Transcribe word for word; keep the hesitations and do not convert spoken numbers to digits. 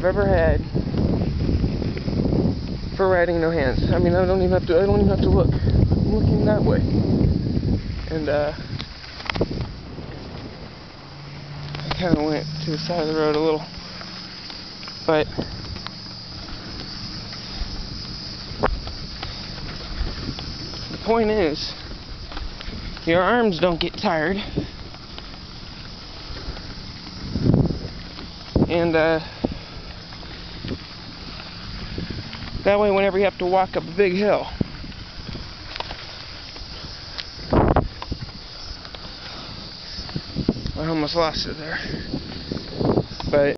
I've ever had for riding no hands. I mean, I don't even have to. I don't even have to look. I'm looking that way, and uh, I kind of went to the side of the road a little, but the point is, your arms don't get tired, and uh, that way, whenever you have to walk up a big hill, I almost lost it there.